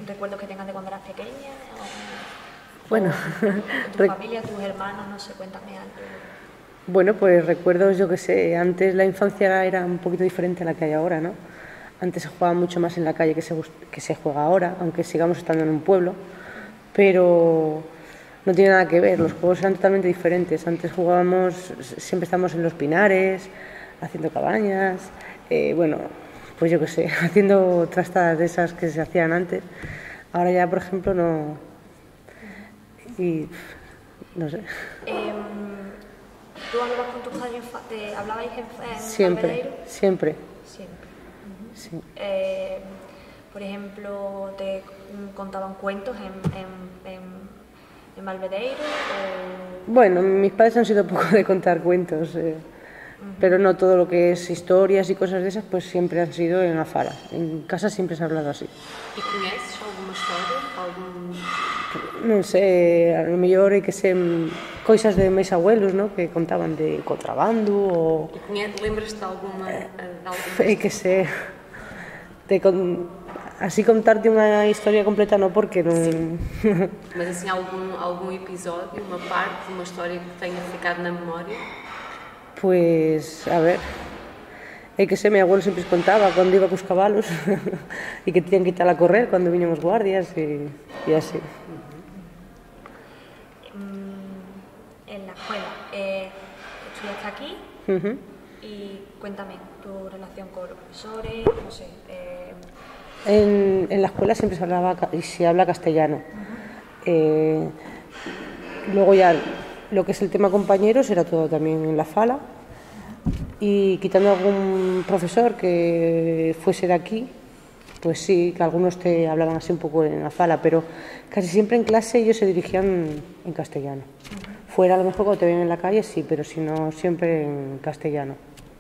recuerdos que tengas de cuando eras pequeña? Bueno, ¿Tu familia, tus hermanos? No sé, cuéntame algo. bueno, pues recuerdos, yo qué sé, antes la infancia era un poquito diferente a la que hay ahora, ¿no? Antes se jugaba mucho más en la calle que se juega ahora, aunque sigamos estando en un pueblo, pero no tiene nada que ver, los juegos eran totalmente diferentes. Antes jugábamos, siempre estábamos en los pinares, haciendo cabañas, bueno, pues yo qué sé, haciendo trastadas de esas que se hacían antes. Ahora ya, por ejemplo, no. Y no sé. ¿Tú hablabas con tus padres, hablabais en Siempre, Valvedereiro? siempre. Siempre. Sí. Por ejemplo, ¿te contaban cuentos en Valvedereiro? Bueno, mis padres han sido poco de contar cuentos, pero no todo lo que es historias y cosas de esas, pues siempre han sido en la fala. En casa siempre se ha hablado así. E conheces alguma história? Non sei, a lo mellor hai que ser coisas de meus abuelos, ¿no? Que contaban de contrabando ou... Lembras-te de alguma? Hai que ser... Así contarte unha historia completa non, porque non... Mas assim, algum episódio, uma parte de uma história que tenha ficado na memória? Pues, a ver... Hai que ser, meu abuelo sempre contaba cando iba cos cabalos e que tenían que ir a correr cando viñan os guardias e así. En la escuela, estudiaste aquí y cuéntame tu relación con los profesores, no sé. En la escuela siempre se hablaba y se habla castellano. Luego ya lo que es el tema compañeros era todo también en la fala, y quitando algún profesor que fuese de aquí, pues sí, que algunos te hablaban así un poco en la fala, pero casi siempre en clase ellos se dirigían en castellano. Fuera a lo mejor cuando te ven en la calle sí, pero si no, siempre en castellano.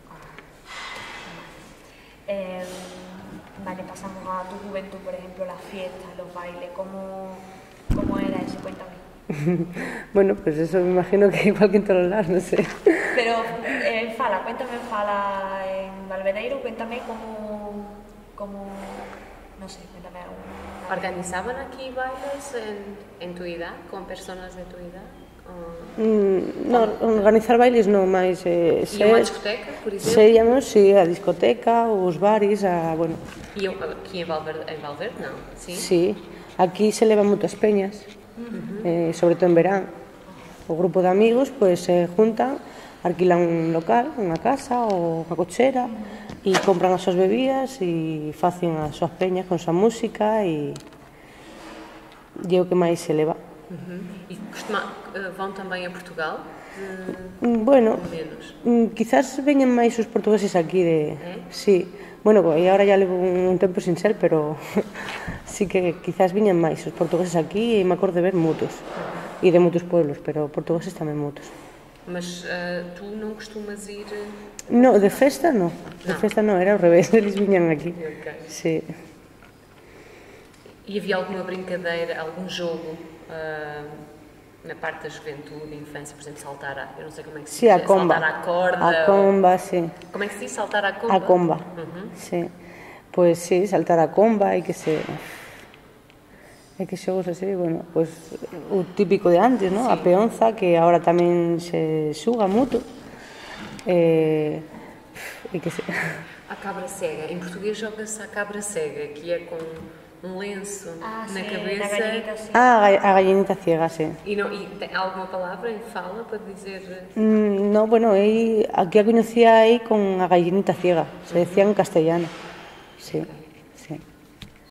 Vale, pasamos a tu juventud, por ejemplo, las fiestas, los bailes, ¿cómo era eso? Cuéntame. Bueno, pues eso me imagino que igual que en todos lados, no sé. Pero en Fala, cuéntame en Fala, en Valvedereiro, cuéntame cómo no sé, cuéntame algo. ¿Organizaban aquí bailes en tu edad, con personas de tu edad? No, organizar bailes non, máis... E unha discoteca, por exemplo? Seríamos, sí, a discoteca, os bares, bueno... E aquí en Valverde, non? Sí? Sí, aquí se levan moitas peñas, sobre todo en verán. O grupo de amigos, pues, se juntan, alquilan un local, unha casa ou unha cochera, e compran as súas bebidas e facen as súas peñas con súa música e o que máis se leva. E vão também a Portugal? Bueno, quizás veñen máis os portugueses aquí de... Sí, bueno, e agora ya levo un tempo sin ser, pero sí que quizás viñen máis os portugueses aquí, e me acordo de ver moitos, e de moitos pueblos, pero portugueses tamén moitos. Mas tu non costumas ir... No, de festa no, de festa no, era ao revés, eles viñan aquí. Sí. E havia alguma brincadeira, algum jogo na parte da juventude, infância, por exemplo, saltar a... Eu não sei como é que se diz. Sí, a comba. Saltar a corda. A comba, sí. Como é que se diz? Saltar a comba? A comba, sí. Pues sí, saltar a comba, hai que xogos así, bueno, pues o típico de antes, ¿no? A peonza, que ahora tamén se xuga moito. A cabra cega. Em português joga-se a cabra cega, que é com um lenço na cabeça. A gallinita ciega, sí. E tem alguma palavra em fala para dizer? No, bueno, aquí a coñecía aí con a gallinita ciega, se decía en castellano, sí.